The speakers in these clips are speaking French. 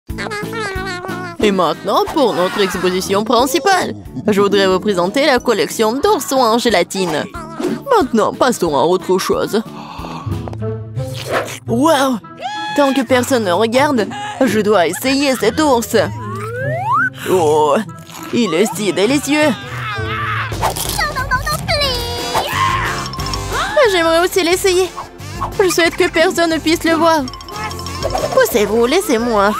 Et maintenant, pour notre exposition principale, je voudrais vous présenter la collection d'oursons en gélatine. Maintenant, passons à autre chose. Wow! Tant que personne ne regarde, je dois essayer cet ours. Oh, il est si délicieux. J'aimerais aussi l'essayer. Je souhaite que personne ne puisse le voir. Poussez-vous, laissez-moi.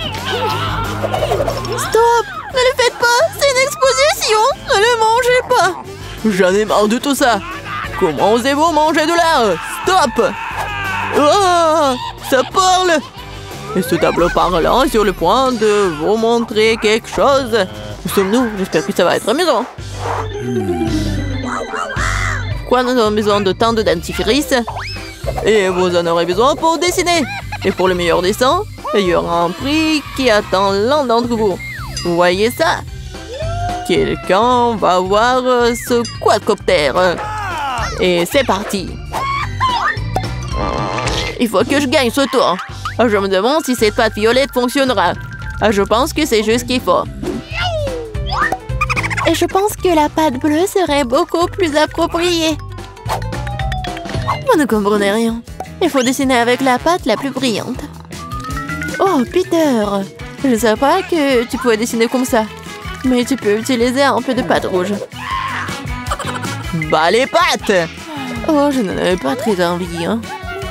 Stop! Ne le faites pas! C'est une exposition! Ne le mangez pas! J'en ai marre de tout ça! Comment osez-vous manger de l'air? Stop! Oh! Ça parle! Et ce tableau parlant est sur le point de vous montrer quelque chose. Où sommes-nous? J'espère que ça va être amusant. Pourquoi nous avons besoin de tant de dentifrice? Et vous en aurez besoin pour dessiner. Et pour le meilleur dessin, il y aura un prix qui attend l'un d'entre vous. Vous voyez ça? Quelqu'un va voir ce quadcoptère. Et c'est parti. Il faut que je gagne ce tour. Je me demande si cette pâte violette fonctionnera. Je pense que c'est juste ce qu'il faut. Et je pense que la pâte bleue serait beaucoup plus appropriée. Vous ne comprenez rien. Il faut dessiner avec la pâte la plus brillante. Oh, Peter! Je ne savais pas que tu pouvais dessiner comme ça. Mais tu peux utiliser un peu de pâte rouge. Bah, les pâtes! Oh, je n'en avais pas très envie, hein.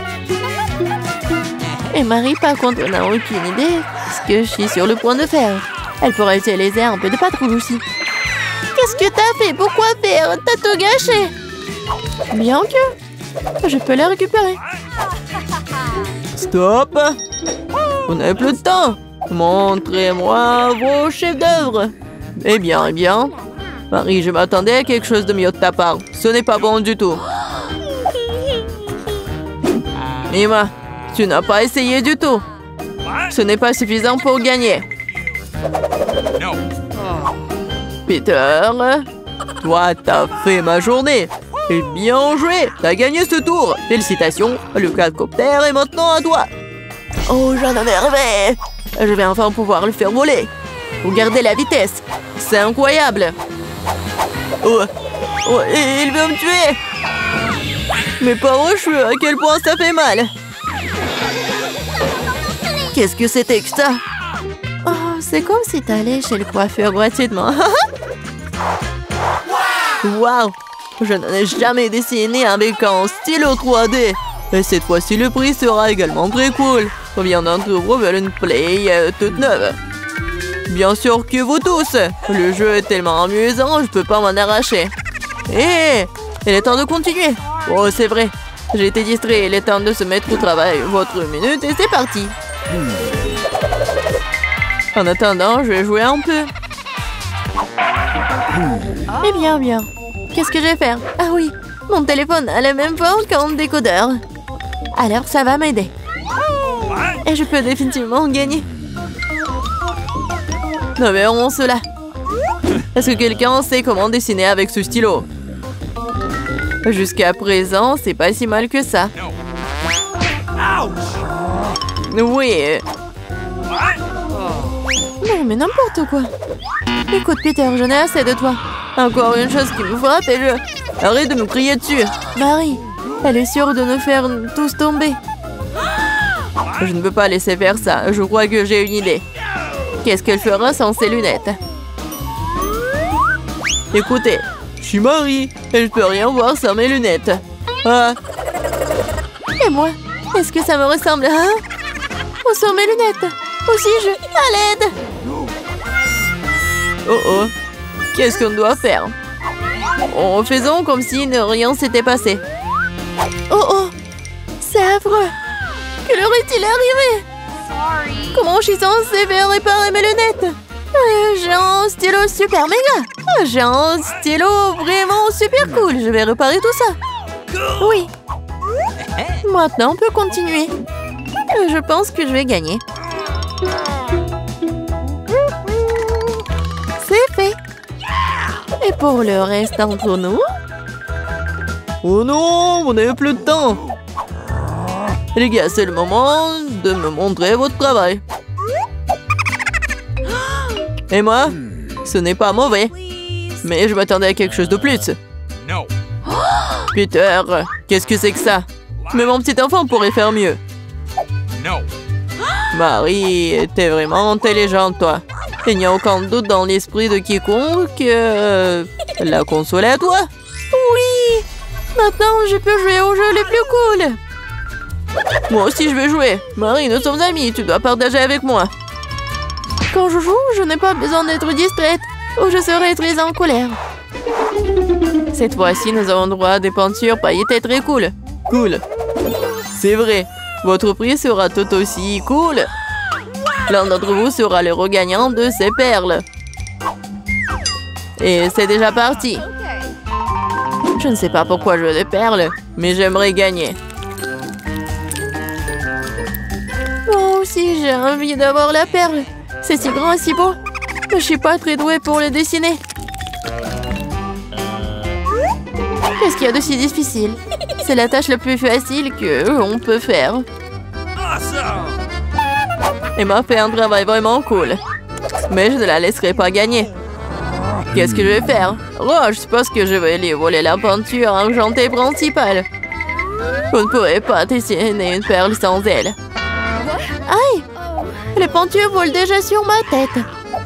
Et Marie, par contre, n'a aucune idée ce que je suis sur le point de faire. Elle pourrait utiliser un peu de pâte rouge aussi. Qu'est-ce que t'as fait? Pourquoi faire? T'as tout gâché. Bien que je peux la récupérer. Stop! Vous n'avez plus de temps. Montrez-moi vos chefs-d'œuvre. Eh bien. Marie, je m'attendais à quelque chose de mieux de ta part. Ce n'est pas bon du tout. Emma, tu n'as pas essayé du tout. Ce n'est pas suffisant pour gagner. Peter, toi, t'as fait ma journée. Et bien joué, t'as gagné ce tour. Félicitations, le quadcoptère est maintenant à toi. Oh, j'en avais rêvé. Je vais enfin pouvoir le faire voler. Regardez la vitesse. C'est incroyable. Oh, il veut me tuer. Mes pauvres cheveux, à quel point ça fait mal. Qu'est-ce que c'était que ça? Oh, c'est comme si t'allais chez le coiffeur gratuitement. Waouh! Je n'en ai jamais dessiné avec un stylo 3D. Et cette fois-ci, le prix sera également très cool. Combien d'entre vous veulent une Play toute neuve? Bien sûr que vous tous. Le jeu est tellement amusant, je peux pas m'en arracher. Hé! Il est temps de continuer. Oh, c'est vrai. J'ai été distrait. Il est temps de se mettre au travail. Votre minute et c'est parti. En attendant, je vais jouer un peu. Eh bien. Qu'est-ce que je vais faire? Ah oui, mon téléphone a la même forme qu'un décodeur. Alors ça va m'aider. Et je peux définitivement gagner. Nous verrons cela. Est-ce que quelqu'un sait comment dessiner avec ce stylo? Jusqu'à présent, c'est pas si mal que ça. Oui. Non, mais n'importe quoi. Écoute, Peter, j'en ai assez de toi. Encore une chose qui me frappe et je... Arrête de me crier dessus. Marie, elle est sûre de nous faire tous tomber. Je ne peux pas laisser faire ça. Je crois que j'ai une idée. Qu'est-ce qu'elle fera sans ses lunettes? Écoutez, je suis Marie et je peux rien voir sans mes lunettes. Ah. Et moi, est-ce que ça me ressemble, hein? Où sont mes lunettes? Aussi je... À l'aide! Oh. Qu'est-ce qu'on doit faire? En faisant comme si rien s'était passé. Oh. C'est affreux. Que leur est-il arrivé? Comment je suis censée faire réparer mes lunettes? J'ai un stylo super méga. J'ai un stylo vraiment super cool. Je vais réparer tout ça. Oui. Maintenant, on peut continuer. Je pense que je vais gagner. C'est fait. Et pour le reste d'entre nous? Oh non, vous n'avez plus de temps. Les gars, c'est le moment de me montrer votre travail. Emma, ce n'est pas mauvais. Mais je m'attendais à quelque chose de plus. Peter, qu'est-ce que c'est que ça? Mais mon petit enfant pourrait faire mieux. Marie, t'es vraiment intelligente, toi. Il n'y a aucun doute dans l'esprit de quiconque que la console est à toi. Oui! Maintenant, je peux jouer aux jeux les plus cool. Moi aussi, je vais jouer. Marie, nous sommes amis. Tu dois partager avec moi. Quand je joue, je n'ai pas besoin d'être distraite ou je serai très en colère. Cette fois-ci, nous avons droit à des peintures pailletées très cool. Cool. C'est vrai. Votre prix sera tout aussi cool. L'un d'entre vous sera le regagnant de ces perles. Et c'est déjà parti. Je ne sais pas pourquoi je veux des perles, mais j'aimerais gagner. Moi aussi, j'ai envie d'avoir la perle. C'est si grand et si beau. Mais je suis pas très douée pour le dessiner. Qu'est-ce qu'il y a de si difficile? C'est la tâche la plus facile qu'on peut faire. Emma fait un travail vraiment cool. Mais je ne la laisserai pas gagner. Qu'est-ce que je vais faire? Oh, je suppose que je vais lui voler la peinture argentée principale. Vous ne pourrez pas dessiner une perle sans elle. Aïe! Les peintures volent déjà sur ma tête.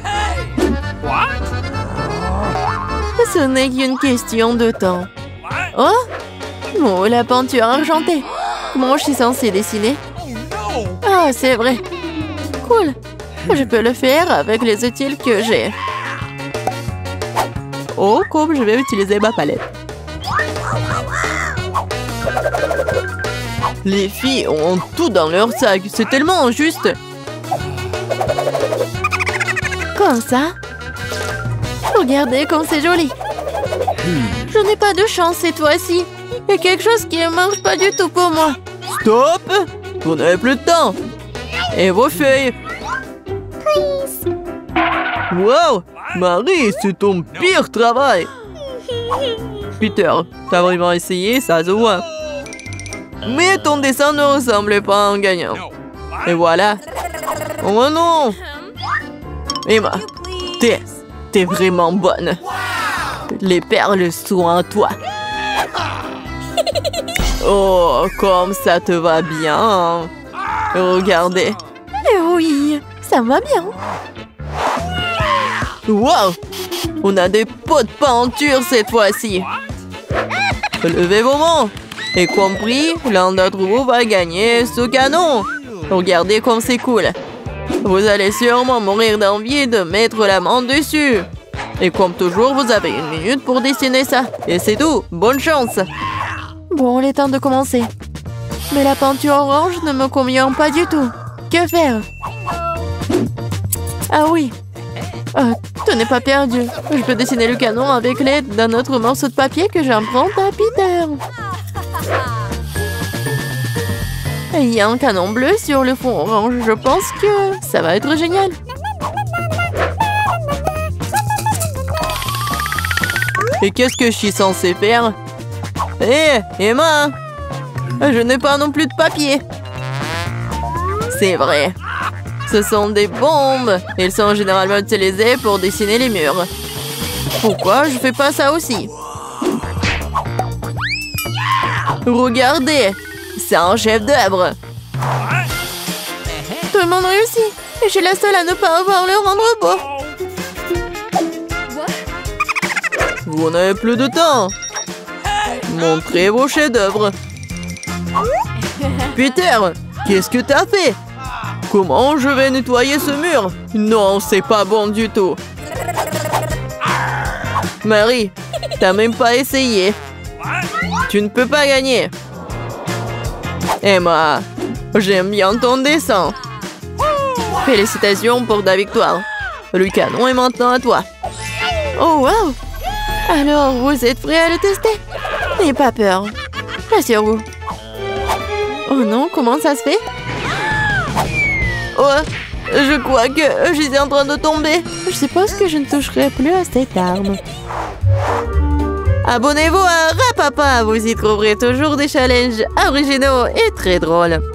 Ce n'est qu'une question de temps. Oh? Oh, la peinture argentée. Comment je suis censée dessiner? Ah, c'est vrai. Cool. Je peux le faire avec les outils que j'ai. Oh, comme je vais utiliser ma palette. Les filles ont tout dans leur sac. C'est tellement injuste. Comme ça. Regardez comme c'est joli. Je n'ai pas de chance cette fois-ci. Il y a quelque chose qui ne marche pas du tout pour moi. Stop! Vous n'avez plus de temps. Et vos feuilles. Wow! Marie, c'est ton pire travail. Peter, t'as vraiment essayé, ça se voit. Mais ton dessin ne ressemble pas à un gagnant. Et voilà. Oh non! Emma, t'es vraiment bonne. Les perles sont à toi. Oh, comme ça te va bien. Regardez. Oui, ça va bien. Wow! On a des pots de peinture cette fois-ci. Levez vos mains. Et compris, l'un d'entre vous va gagner ce canon. Regardez comme c'est cool. Vous allez sûrement mourir d'envie de mettre la main dessus. Et comme toujours, vous avez 1 minute pour dessiner ça. Et c'est tout. Bonne chance. Bon, il est temps de commencer. Mais la peinture orange ne me convient pas du tout. Que faire? Ah oui. Tu n'es pas perdu. Je peux dessiner le canon avec l'aide d'un autre morceau de papier que j'emprunte à Peter. Il y a un canon bleu sur le fond orange. Je pense que ça va être génial. Et qu'est-ce que je suis censée faire? Hé, Emma! Je n'ai pas non plus de papier. C'est vrai. Ce sont des bombes. Ils sont généralement utilisés pour dessiner les murs. Pourquoi je fais pas ça aussi? Regardez! C'est un chef-d'œuvre. Tout le monde réussit. Et je suis la seule à ne pas avoir le rendre beau. Vous n'avez plus de temps. Montrez vos chefs-d'œuvre. Peter, qu'est-ce que t'as fait? Comment je vais nettoyer ce mur? Non, c'est pas bon du tout. Marie, t'as même pas essayé. Tu ne peux pas gagner. Emma, j'aime bien ton dessin. Félicitations pour ta victoire. Le canon est maintenant à toi. Oh, wow! Alors, vous êtes prêts à le tester? N'ayez pas peur. Rassurez-vous. Oh non, comment ça se fait? Oh, je crois que je suis en train de tomber. Je suppose que je ne toucherai plus à cette arme. Abonnez-vous à Rapapa, vous y trouverez toujours des challenges originaux et très drôles.